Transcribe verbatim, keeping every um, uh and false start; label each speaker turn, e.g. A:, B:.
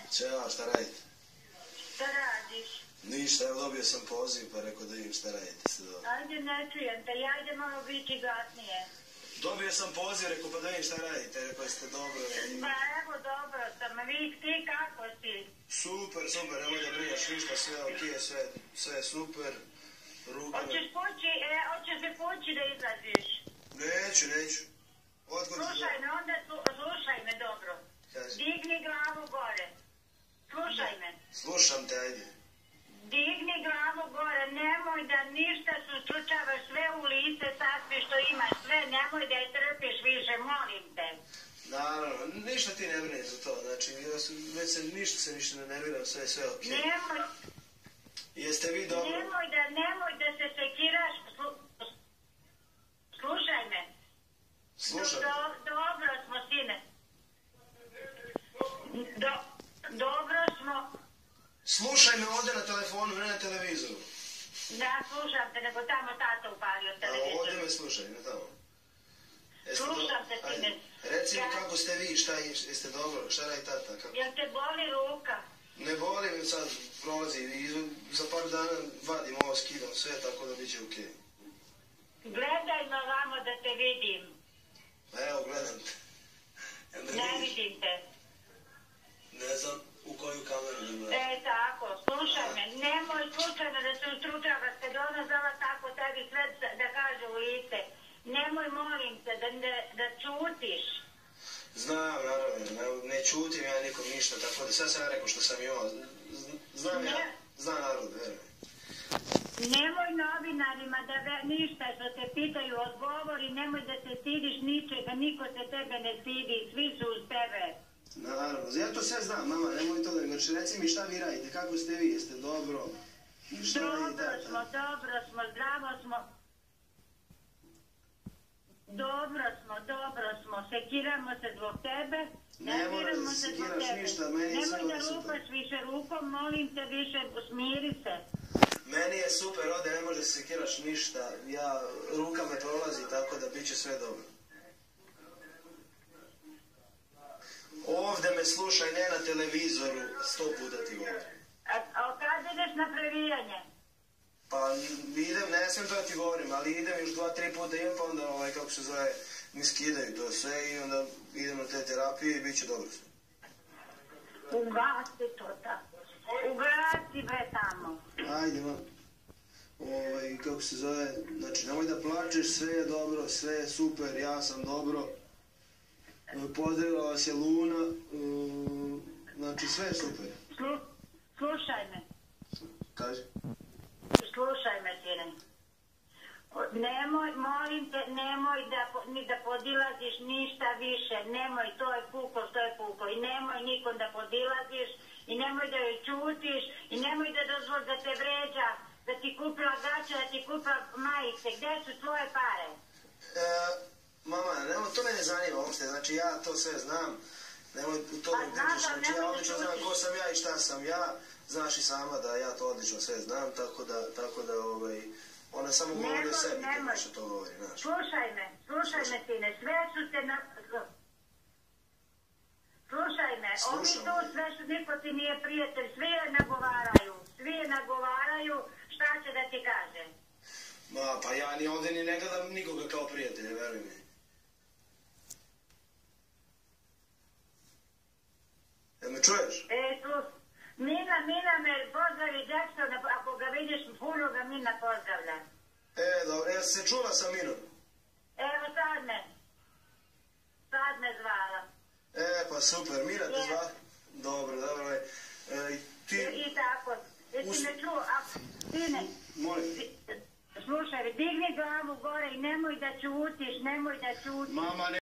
A: Ćao, šta radite?
B: Šta radiš?
A: Ništa, evo dobio sam poziv pa rekao da vidim šta radite se dobro.
B: Ajde, ne čujem te, ajde malo biti glasnije.
A: Dobio sam poziv, rekao pa da vidim šta radite, rekao ste dobro.
B: Pa evo dobro sam, vi ti kako si?
A: Super, super, nemoj da brineš ništa, sve ok, sve, sve super. Ruka me...
B: Hoćeš kući, e, hoćeš li kući da izlaziš?
A: Neću, neću. Otkud
B: Slušaj me, onda slu, slušaj me dobro.
A: Kaži.
B: Digni glavu gore. Slušaj me.
A: Slušam te, ajde.
B: Digni glavu gore, nemoj da ništa sučučavaš sve u lice sasvi što imaš, sve, nemoj da je trpiš više, molim te.
A: Naravno, ništa ti ne brini za to, znači, ja sam, već se ništa se ništa ne nerviram, sve je sve ok.
B: Nemoj,
A: Jeste vi dobro?
B: nemoj da, nemoj da se sekiraš, slu, slušaj me.
A: Slušam.
B: Do, dobro smo, sine. Do, dobro smo.
A: Slušaj me ovdje na telefonu, ne na televizoru.
B: Da, slušam te, nego tamo tata upalio
A: A
B: televizor.
A: ovdje me slušaj, ne tamo. Jeste
B: Slušam
A: do...
B: te, sine.
A: Ajde, reci mi
B: Ja-
A: kako ste vi, šta je, jeste dobro, šta radi tata, kako?
B: Jel te boli ruka?
A: Ne boli me sad, prolazi i za par dana vadim ovo, skidam sve, tako da bit će okej.
B: Gledaj me vamo da te vidim.
A: Pa evo, gledam te. Jel me
B: Ne
A: vidiš?
B: vidim te.
A: Ne znam u koju kameru da gledam.
B: E, tako, slušaj me. Nemoj slučajno da se ustručavaš kad ona zvala tako tebi sve da- da kaže u lice. Nemoj, molim te, da, da, da čutiš.
A: Znam, naravno, ne, ne čutim ja nikom ništa, tako da sad sam ja rekao što sam imao. Z- Znam ja,
B: Ne.
A: znam narod, verujem.
B: Nemoj novinarima da ve, ništa što te pitaju odgovori, nemoj da se stidiš ničega, niko se tebe ne stidi, svi su uz tebe.
A: Naravno, ja to sve znam, mama, nemoj to da mi znači, reci mi šta vi radite, kako ste vi, jeste dobro? Šta radi
B: Dobro
A: tata?
B: smo, dobro smo, zdravo smo. Dobro smo, dobro smo, sekiramo se zbog tebe,
A: Ne moraš da
B: nerviramo
A: se
B: se zbog
A: sekiraš
B: tebe.
A: ništa, meni je sve
B: Nemoj da
A: ovo super.
B: lupaš više rukom, molim te više, smiri se.
A: Meni je super, ovdje ne može da se sekiraš ništa, ja, ruka me prolazi, tako da bit će sve dobro. Ovdje me slušaj, ne na televizoru, sto puta ti govorim.
B: A, a kad ideš na previjanje?
A: Pa idem, ne smijem to da ti govorim, ali idem još dva, tri puta idem, pa onda, ovaj, kako se zove, mi skidaju to sve i onda idem na te terapije i bit će dobro sve.
B: Ugasi to tako. Ugasi bre tamo.
A: Ajde, ma. Ovaj, kako se zove, znači, nemoj da plačeš, sve je dobro, sve je super, ja sam dobro. E, Pozdravila vas je Luna, e, znači, sve je super.
B: Slu, slušaj me.
A: Kaži.
B: Slušaj me, sine. O- Nemoj, molim te, nemoj da, po- ni da podilaziš ništa više. Nemoj, to je puko, to je puko. I nemoj nikom da podilaziš. I nemoj da joj čutiš. I nemoj da dozvoli da te vređa. Da ti kupila gaće, da ti kupila majice. Gde su tvoje pare?
A: E, mama, nemoj, to me ne zanima uopšte, znači, ja to sve znam. Nemoj u to
B: Pa
A: mi
B: znam,
A: pričaš,
B: da,
A: znači, ja
B: nemoj da
A: odlično znam
B: šutiš.
A: ko sam ja i šta sam ja. Znaš i sama da ja to odlično sve znam, tako da, tako da, ovaj, ona samo govori o
B: Nemoj,
A: sebi, kako
B: nemoj.
A: što to govori, znaš.
B: Slušaj me, slušaj me, sine. Sve su te na... Slušaj me, ovi
A: Slušam.
B: tu sve što niko ti nije prijatelj, svi je nagovaraju, svi je nagovaraju, šta će da ti kaže?
A: Ma, pa ja ni ovdje ni ne gledam nikoga kao prijatelja, veruj mi. Jel me čuješ?
B: E, tu, Mina, Mina me pozdravi Jacksona, ako ga vidiš, puno ga Mina pozdravlja.
A: E, dobro, jel se čula sa Minom?
B: Evo sad me, sad me zvala.
A: E, pa super, Mina te
B: Je.
A: zva? Dobro, dobro, e, i ti,
B: I, i tako, jesi
A: Us-
B: me čuo, a, sine,
A: molim,
B: slušaj, digni glavu gore i nemoj da čutiš, nemoj da čutiš.
A: mama, ne